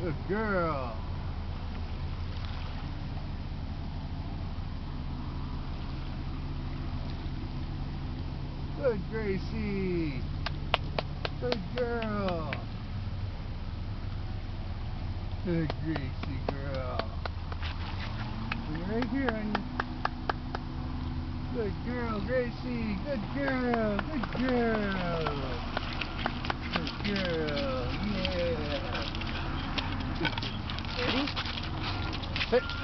Good girl. Good Gracie. Good girl. Good Gracie girl. You're right here, honey. Good girl, Gracie. Good girl. Good girl. Good girl. Yeah. Ready? Sit.